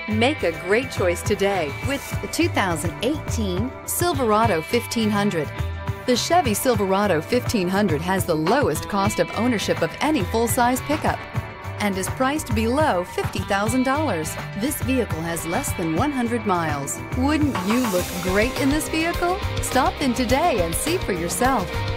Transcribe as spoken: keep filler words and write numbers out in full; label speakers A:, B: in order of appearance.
A: Make a great choice today with the two thousand eighteen Silverado fifteen hundred. The Chevy Silverado fifteen hundred has the lowest cost of ownership of any full-size pickup and is priced below fifty thousand dollars. This vehicle has less than one hundred miles. Wouldn't you look great in this vehicle? Stop in today and see for yourself.